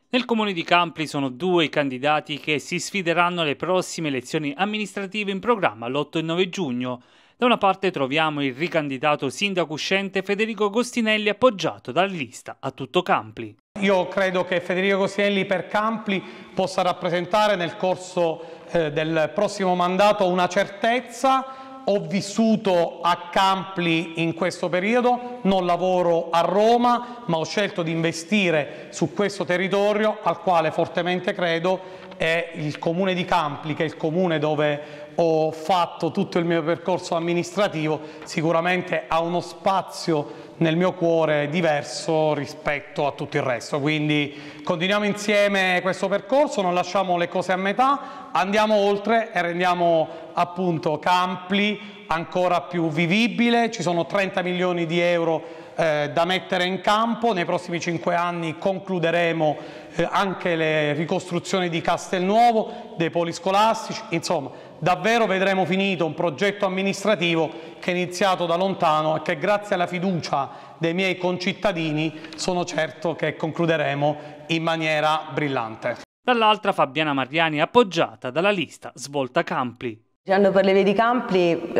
Nel comune di Campli sono due i candidati che si sfideranno alle prossime elezioni amministrative in programma l'8 e 9 giugno. Da una parte troviamo il ricandidato sindaco uscente Federico Agostinelli, appoggiato dalla lista A Tutto Campli. Io credo che Federico Agostinelli per Campli possa rappresentare nel corso del prossimo mandato una certezza. Ho vissuto a Campli in questo periodo, non lavoro a Roma, ma ho scelto di investire su questo territorio al quale fortemente credo. È il comune di Campli, che è il comune dove ho fatto tutto il mio percorso amministrativo, sicuramente ha uno spazio nel mio cuore diverso rispetto a tutto il resto. Quindi continuiamo insieme questo percorso, non lasciamo le cose a metà, andiamo oltre e rendiamo appunto Campli ancora più vivibile. Ci sono 30 milioni di euro da mettere in campo. Nei prossimi 5 anni concluderemo anche le ricostruzioni di Castelnuovo, dei poli scolastici. Insomma, davvero vedremo finito un progetto amministrativo che è iniziato da lontano e che grazie alla fiducia dei miei concittadini sono certo che concluderemo in maniera brillante. Dall'altra Fabiana Mariani, appoggiata dalla lista Svolta Campli. Girando per le vie di Campli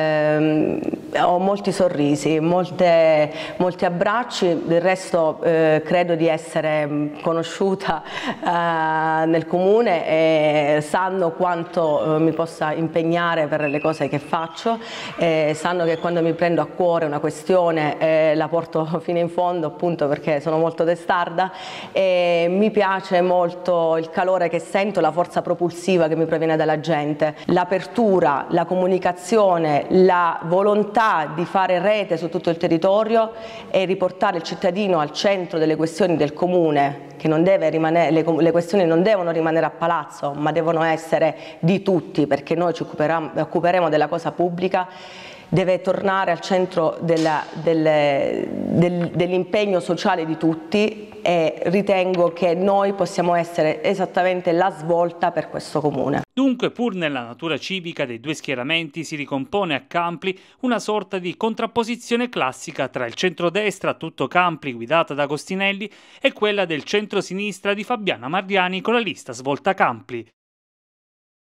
ho molti sorrisi, molti abbracci, del resto credo di essere conosciuta nel comune e sanno quanto mi possa impegnare per le cose che faccio, sanno che quando mi prendo a cuore una questione la porto fino in fondo, appunto perché sono molto testarda, e mi piace molto il calore che sento, la forza propulsiva che mi proviene dalla gente, l'apertura, la comunicazione, la volontà di fare rete su tutto il territorio e riportare il cittadino al centro delle questioni del comune, che non deve rimanere, le questioni non devono rimanere a palazzo, ma devono essere di tutti, perché noi ci occuperemo della cosa pubblica. Deve tornare al centro dell'impegno sociale di tutti e ritengo che noi possiamo essere esattamente la svolta per questo comune. Dunque, pur nella natura civica dei due schieramenti, si ricompone a Campli una sorta di contrapposizione classica tra il centrodestra a Tutto Campli, guidata da Agostinelli, e quella del centrosinistra di Fabiana Mariani con la lista Svolta Campli.